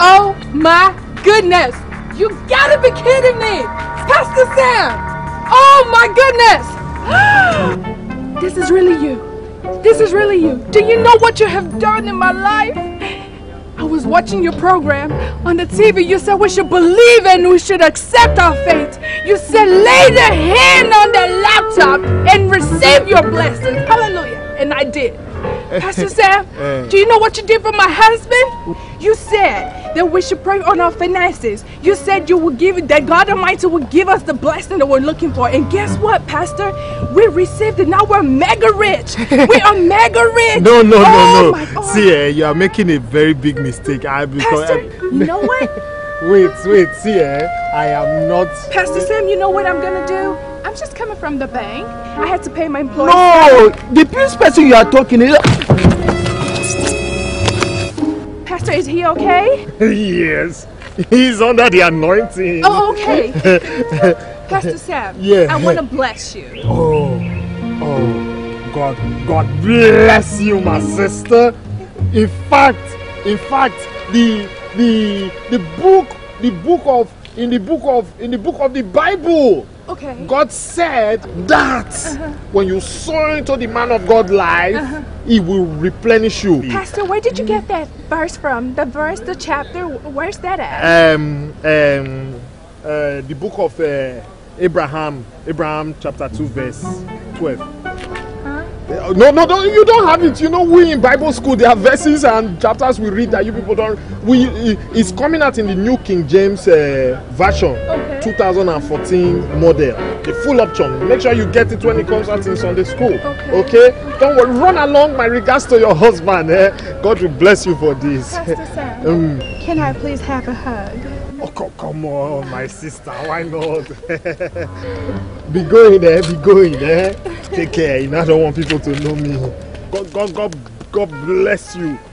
Oh my goodness! You gotta be kidding me! Pastor Sam! Oh my goodness! This is really you. This is really you. Do you know what you have done in my life? I was watching your program on the TV. You said we should believe and we should accept our fate. You said lay the hand on the laptop and receive your blessing. Hallelujah. And I did. Pastor Sam, do you know what you did for my husband? You said that we should pray on our finances. You said you would give it, that God Almighty would give us the blessing that we're looking for. And guess what, Pastor? We received it. Now we're mega rich. We are mega rich. No. See, you are making a very big mistake. Pastor, you know what? Wait, see, I am not... Pastor Sam, you know what I'm gonna do? I'm just coming from the bank. I had to pay my employees. No, the previous person you are talking is... Pastor, is he okay? Yes, he's under the anointing. Oh, okay. Pastor Sam, I want to bless you. Oh, God bless you, my sister. In fact, in the book of the Bible. Okay. God said that when you sow into the man of God's life, he will replenish you. Pastor, where did you get that verse from? The verse, the chapter, where's that at? The book of Abraham chapter 2 verse 12. No, you don't have it. You know, we in Bible school, there are verses and chapters we read that you people don't. It's coming out in the New King James version, 2014 model, the full option. Make sure you get it when it comes out in Sunday school. Okay? Don't worry. Run along. My regards to your husband. God will bless you for this. Pastor Sam, can I please have a hug? Oh, come on, my sister. Why not? Be going there. Take care. I don't want people to know me. God bless you.